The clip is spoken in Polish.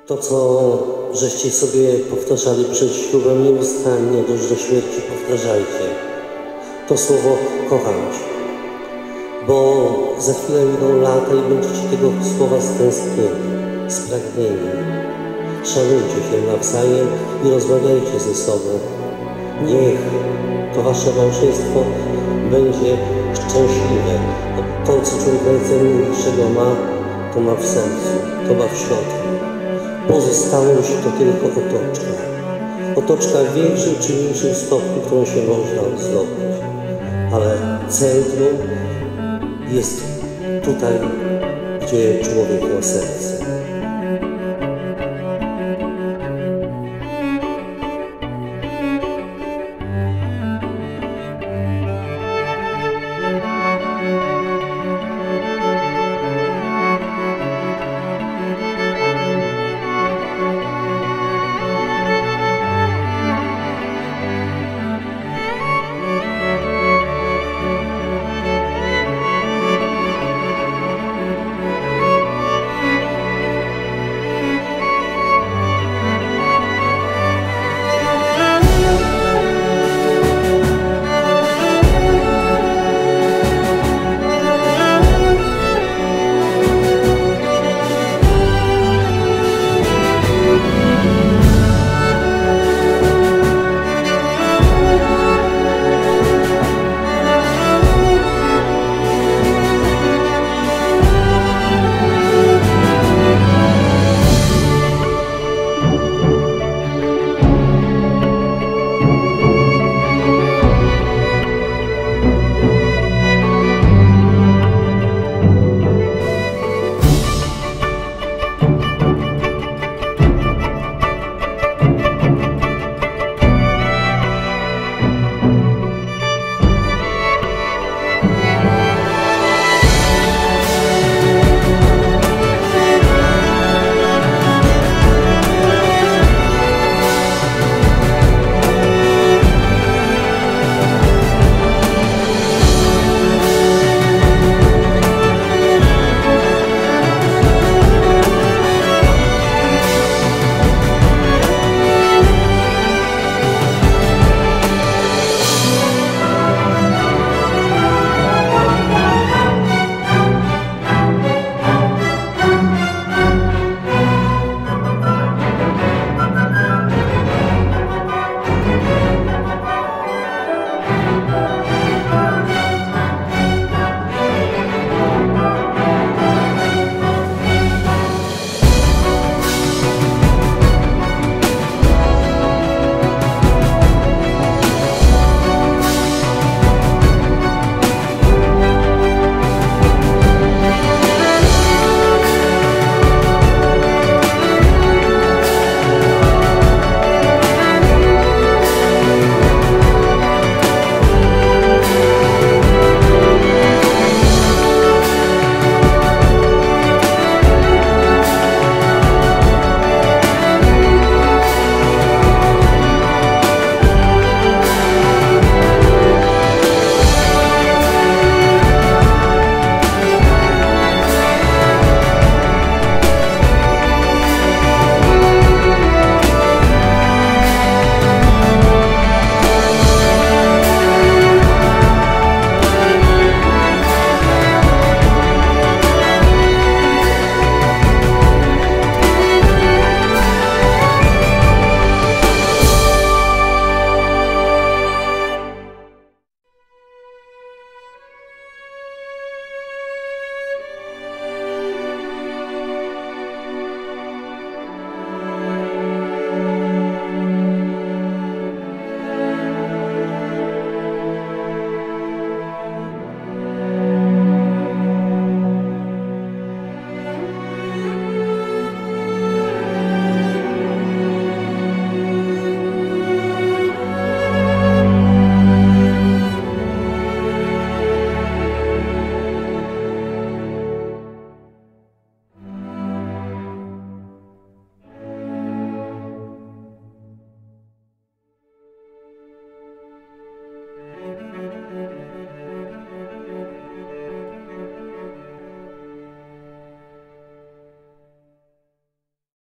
To, co żeście sobie powtarzali przed ślubem, nieustannie do śmierci powtarzajcie. To słowo kocham Cię. Bo za chwilę idą lata i będziecie tego słowa stęsknieni, spragnieni. Szanujcie się nawzajem i rozmawiajcie ze sobą. Niech to wasze małżeństwo będzie szczęśliwe. To, co człowiek najcenniejszego ma, to ma w sercu, to ma w środku. Pozostałość to tylko otoczka. Otoczka w większym czy mniejszym stopniu, którą się można zdobyć. Ale centrum jest tutaj, gdzie człowiek ma serce.